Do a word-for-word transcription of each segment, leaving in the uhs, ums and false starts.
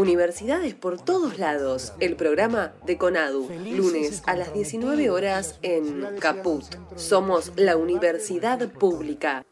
Universidades por todos lados, el programa de CONADU, lunes a las diecinueve horas en Caput. Somos la Universidad Pública.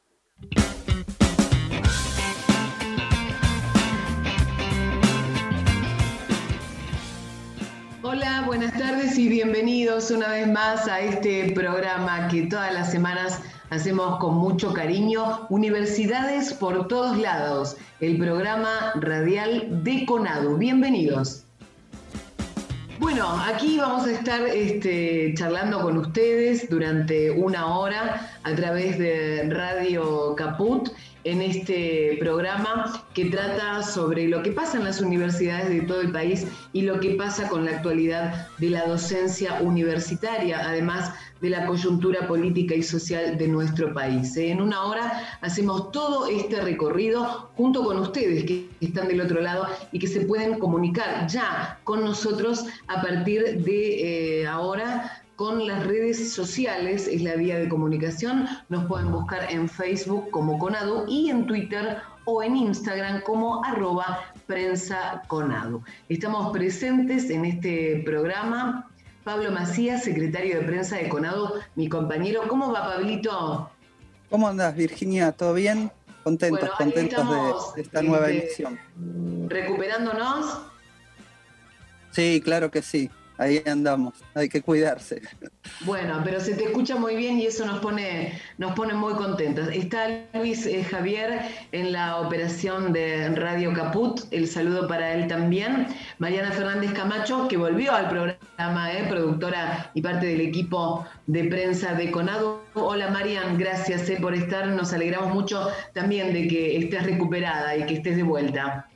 Hola, buenas tardes y bienvenidos una vez más a este programa que todas las semanas hacemos con mucho cariño, Universidades por todos lados, el programa radial de CONADU. Bienvenidos. Bueno, aquí vamos a estar este, charlando con ustedes durante una hora a través de Radio Caput en este programa que trata sobre lo que pasa en las universidades de todo el país y lo que pasa con la actualidad de la docencia universitaria, además de la coyuntura política y social de nuestro país. En una hora hacemos todo este recorrido junto con ustedes que están del otro lado y que se pueden comunicar ya con nosotros a partir de eh, ahora con las redes sociales, es la vía de comunicación. Nos pueden buscar en Facebook como CONADU y en Twitter o en Instagram como arroba prensa CONADU. Estamos presentes en este programa. Pablo Macías, secretario de prensa de CONADU, mi compañero. ¿Cómo va, Pablito? ¿Cómo andás, Virginia? ¿Todo bien? Contentos, bueno, contentos estamos, de esta este, nueva emisión. ¿Recuperándonos? Sí, claro que sí. Ahí andamos, hay que cuidarse. Bueno, pero se te escucha muy bien y eso nos pone, nos pone muy contentos. Está Luis eh, Javier en la operación de Radio Caput, el saludo para él también. Mariana Fernández Camacho, que volvió al programa, eh, productora y parte del equipo de prensa de CONADU. Hola Marian, gracias eh, por estar, nos alegramos mucho también de que estés recuperada y que estés de vuelta.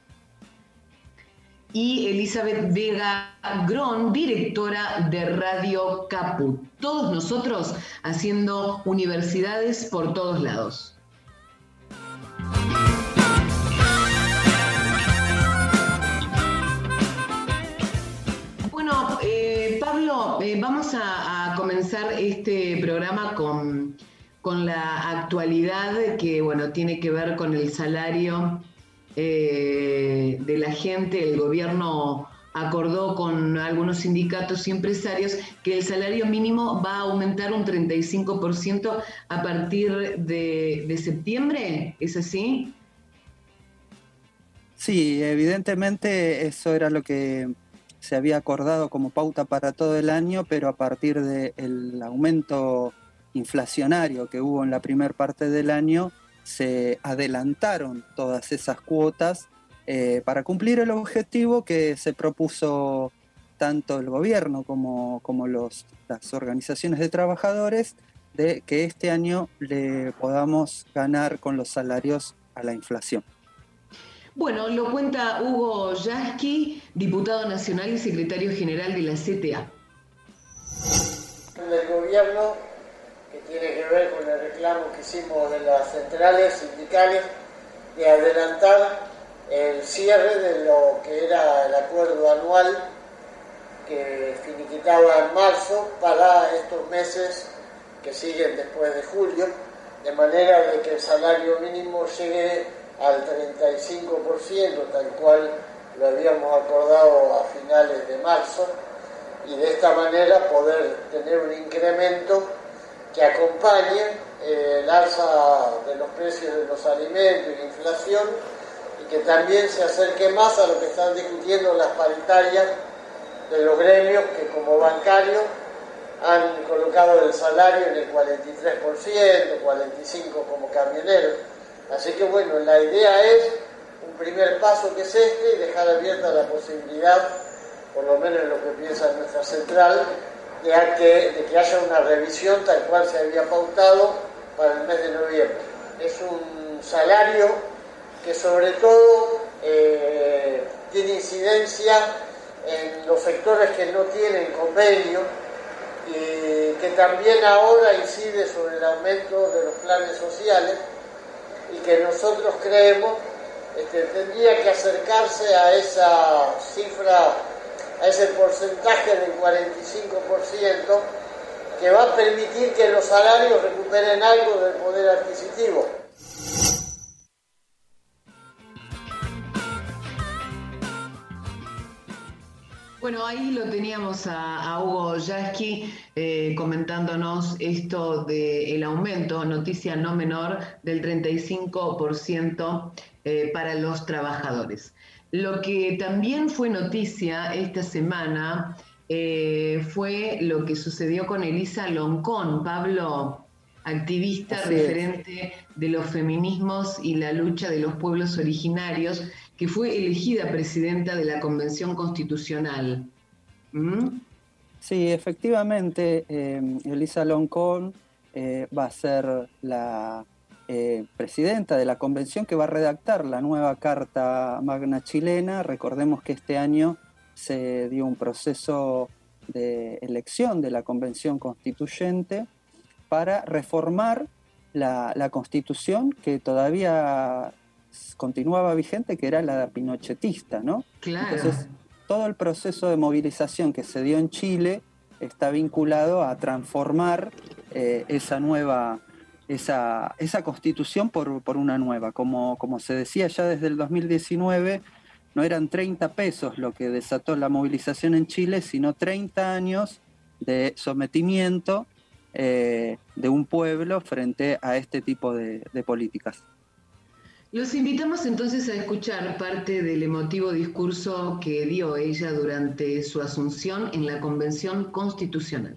Y Elizabeth Vega Grón, directora de Radio Caput. Todos nosotros haciendo universidades por todos lados. Bueno, eh, Pablo, eh, vamos a, a comenzar este programa con, con la actualidad que, bueno, tiene que ver con el salario Eh, de la gente. El gobierno acordó con algunos sindicatos y empresarios que el salario mínimo va a aumentar un treinta y cinco por ciento a partir de, de septiembre, ¿es así? Sí, evidentemente eso era lo que se había acordado como pauta para todo el año, pero a partir del aumento inflacionario que hubo en la primera parte del año, se adelantaron todas esas cuotas eh, para cumplir el objetivo que se propuso tanto el gobierno como, como los, las organizaciones de trabajadores, de que este año le podamos ganar con los salarios a la inflación. Bueno, lo cuenta Hugo Yasky, diputado nacional y secretario general de la C T A. El gobierno, que tiene que ver con el reclamo que hicimos de las centrales sindicales de adelantar el cierre de lo que era el acuerdo anual que finiquitaba en marzo para estos meses que siguen después de julio, de manera de que el salario mínimo llegue al treinta y cinco por ciento, tal cual lo habíamos acordado a finales de marzo, y de esta manera poder tener un incremento que acompañe eh, el alza de los precios de los alimentos y la inflación, y que también se acerque más a lo que están discutiendo las paritarias de los gremios que como bancarios han colocado el salario en el cuarenta y tres por ciento, cuarenta y cinco por ciento como camioneros. Así que bueno, la idea es un primer paso que es este y dejar abierta la posibilidad, por lo menos en lo que piensa nuestra central, De que, de que haya una revisión tal cual se había pautado para el mes de noviembre. Es un salario que sobre todo eh, tiene incidencia en los sectores que no tienen convenio y que también ahora incide sobre el aumento de los planes sociales y que nosotros creemos este, tendría que acercarse a esa cifra, a ese porcentaje del cuarenta y cinco por ciento que va a permitir que los salarios recuperen algo del poder adquisitivo. Bueno, ahí lo teníamos a, a Hugo Yasky eh, comentándonos esto del aumento, noticia no menor, del treinta y cinco por ciento eh, para los trabajadores. Lo que también fue noticia esta semana eh, fue lo que sucedió con Elisa Loncón, Pablo, activista Así referente es. de los feminismos y la lucha de los pueblos originarios, que fue elegida presidenta de la Convención Constitucional. ¿Mm? Sí, efectivamente, eh, Elisa Loncón eh, va a ser la eh, presidenta de la convención que va a redactar la nueva Carta Magna chilena. Recordemos que este año se dio un proceso de elección de la Convención Constituyente para reformar la, la Constitución que todavía continuaba vigente, que era la pinochetista, ¿no? Claro. Entonces, todo el proceso de movilización que se dio en Chile está vinculado a transformar eh, esa nueva, esa, esa constitución por, por una nueva. Como, como se decía ya desde el dos mil diecinueve, no eran treinta pesos lo que desató la movilización en Chile, sino treinta años de sometimiento eh, de un pueblo frente a este tipo de, de políticas. Los invitamos entonces a escuchar parte del emotivo discurso que dio ella durante su asunción en la Convención Constitucional.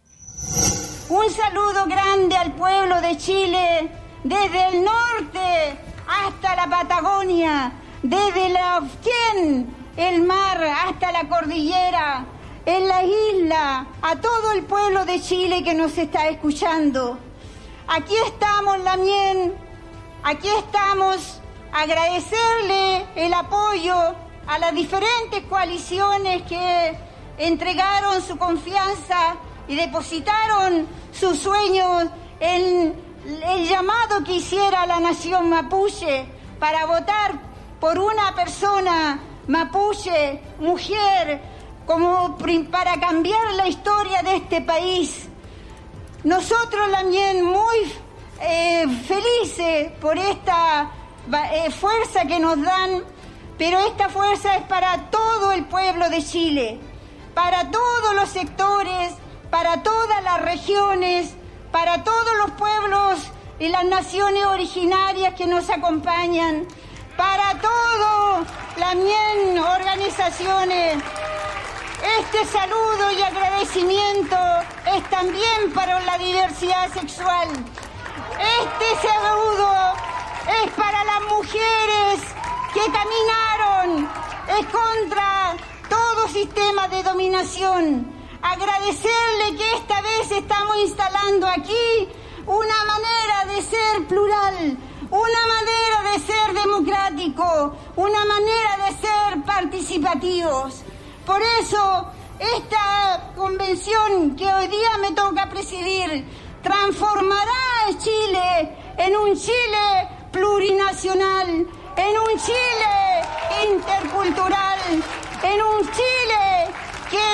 Un saludo grande al pueblo de Chile, desde el norte hasta la Patagonia, desde la Ofquén, el mar, hasta la cordillera, en la isla, a todo el pueblo de Chile que nos está escuchando. Aquí estamos, Lamien. Aquí estamos a agradecerle el apoyo a las diferentes coaliciones que entregaron su confianza y depositaron sus sueños en el llamado que hiciera la nación mapuche para votar por una persona mapuche, mujer, como para cambiar la historia de este país. Nosotros también muy Eh, felices por esta eh, fuerza que nos dan, pero esta fuerza es para todo el pueblo de Chile, para todos los sectores, para todas las regiones, para todos los pueblos y las naciones originarias que nos acompañan, para todas las mien organizaciones. Este saludo y agradecimiento es también para la diversidad sexual. Este saludo es para las mujeres que caminaron es contra todo sistema de dominación. Agradecerle que esta vez estamos instalando aquí una manera de ser plural, una manera de ser democrático, una manera de ser participativos. Por eso, esta convención que hoy día me toca presidir transformará a Chile en un Chile plurinacional, en un Chile intercultural, en un Chile que,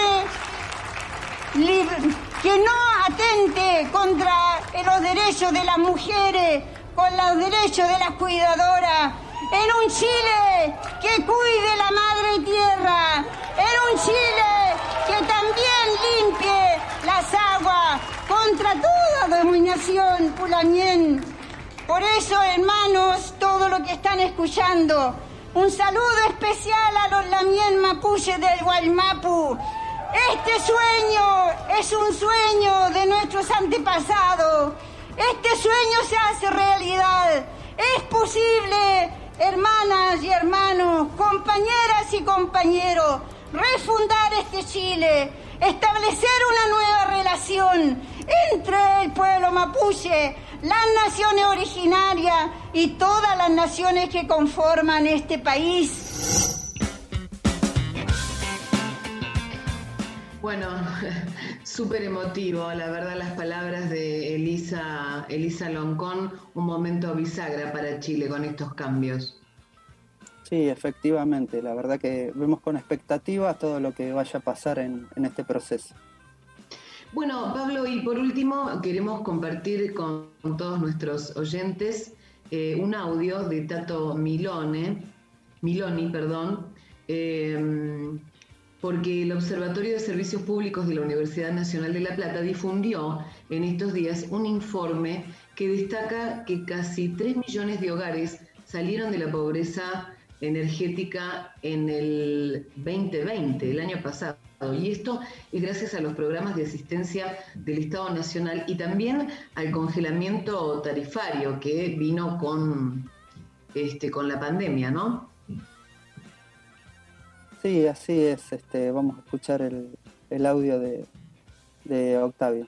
que no atente contra los derechos de las mujeres, con los derechos de las cuidadoras, en un Chile que cuide la madre tierra, en un Chile que también limpie las aguas contra toda dominación pulamien. Por eso, hermanos, todo lo que están escuchando, un saludo especial a los lamien mapuches del Guaymapu. Este sueño es un sueño de nuestros antepasados. Este sueño se hace realidad. Es posible, hermanas y hermanos, compañeras y compañeros, refundar este Chile, establecer una nueva relación entre el pueblo mapuche, las naciones originarias y todas las naciones que conforman este país. Bueno, súper emotivo, la verdad, las palabras de Elisa, Elisa Loncón, un momento bisagra para Chile con estos cambios. Sí, efectivamente, la verdad que vemos con expectativa todo lo que vaya a pasar en, en este proceso. Bueno, Pablo, y por último queremos compartir con todos nuestros oyentes eh, un audio de Tato Milone, Miloni, perdón, eh, porque el Observatorio de Servicios Públicos de la Universidad Nacional de La Plata difundió en estos días un informe que destaca que casi tres millones de hogares salieron de la pobreza energética en el veinte veinte, el año pasado. Y esto es gracias a los programas de asistencia del Estado Nacional y también al congelamiento tarifario que vino con, este, con la pandemia, ¿no? Sí, así es. Este, vamos a escuchar el, el audio de, de Octavio.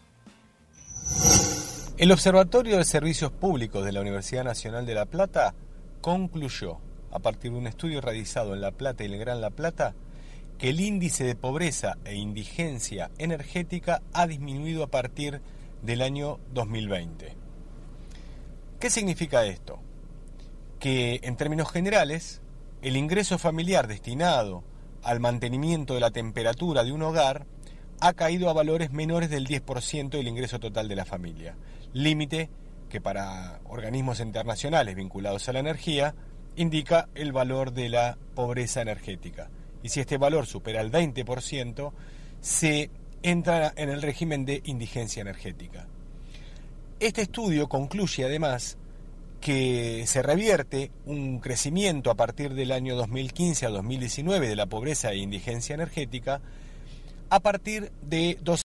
El Observatorio de Servicios Públicos de la Universidad Nacional de La Plata concluyó, a partir de un estudio realizado en La Plata y el Gran La Plata, que el índice de pobreza e indigencia energética ha disminuido a partir del año dos mil veinte. ¿Qué significa esto? Que, en términos generales, el ingreso familiar destinado al mantenimiento de la temperatura de un hogar ha caído a valores menores del diez por ciento del ingreso total de la familia, límite que para organismos internacionales vinculados a la energía indica el valor de la pobreza energética. Y si este valor supera el veinte por ciento, se entra en el régimen de indigencia energética. Este estudio concluye además que se revierte un crecimiento a partir del año dos mil quince a dos mil diecinueve de la pobreza e indigencia energética a partir de dos